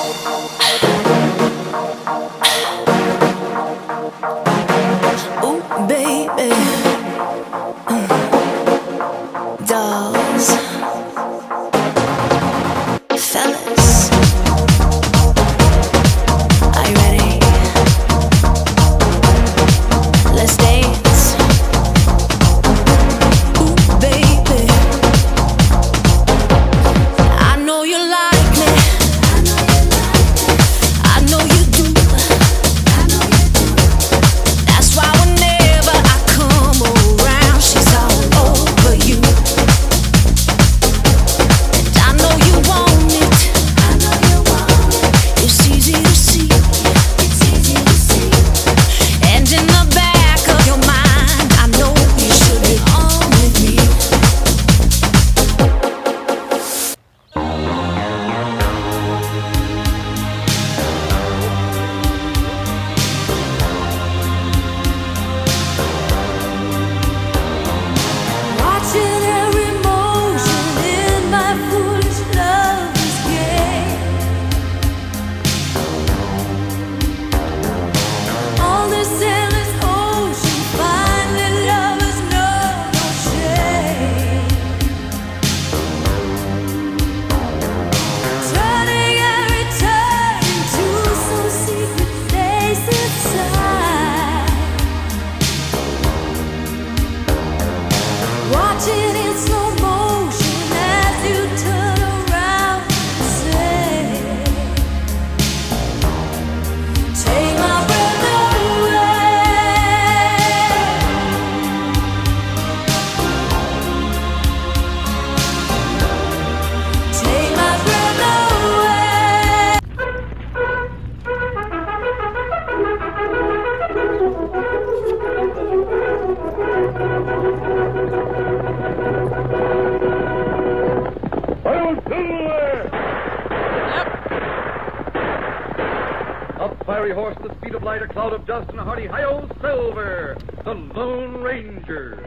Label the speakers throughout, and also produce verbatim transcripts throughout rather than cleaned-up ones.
Speaker 1: fiery horse, the speed of light, a cloud of dust, and a hearty hi-yo silver, the Lone Ranger.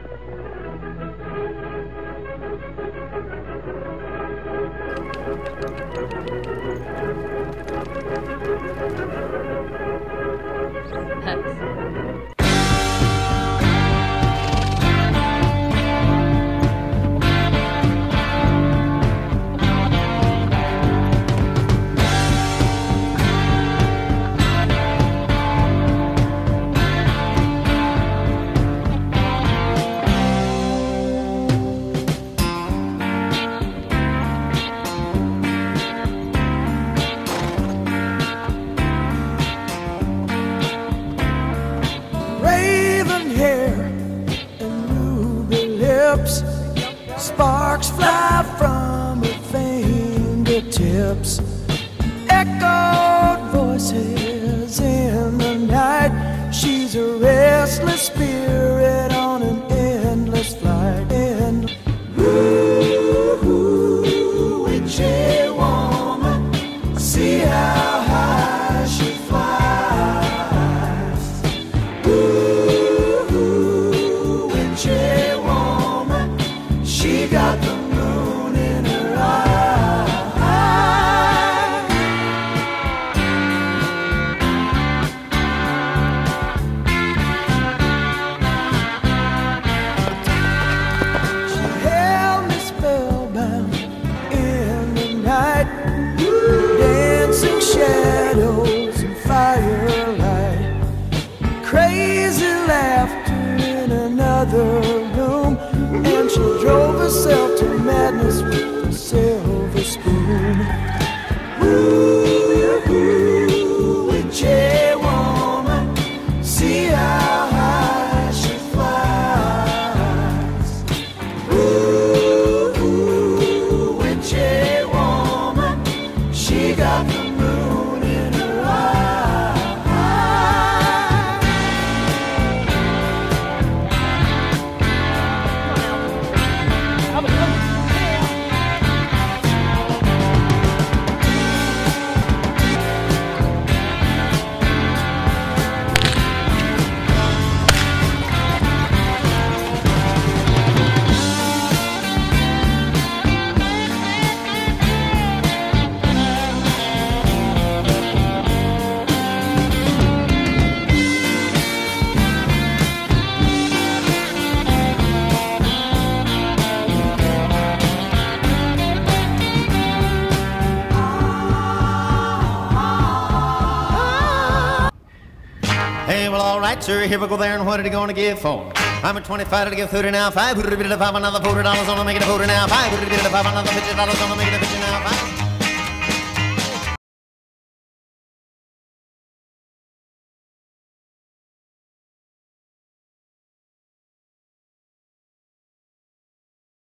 Speaker 2: Sparks fly from her fingertips, echoed voices in the night. She's a restless spirit on an endless flight. And ooh, ooh, witchy woman, see how high she flies. Ooh, ooh, witchy woman, she got the moon in her eye. She held me spellbound in the night, dancing shadows and firelight, crazy laughter in another room, and she drove herself to madness with a silver spoon. Ooh, ooh, witchy woman, see how high she flies. Ooh, ooh, witchy woman, she got the moon in her eye.
Speaker 3: well, all right, sir, here we go there, and what are you going to give for? I'm a twenty-five to give thirty now, five, five, another forty dollars on to make it a forty now, five, five, another fifty dollars on to make it a fifty now, five.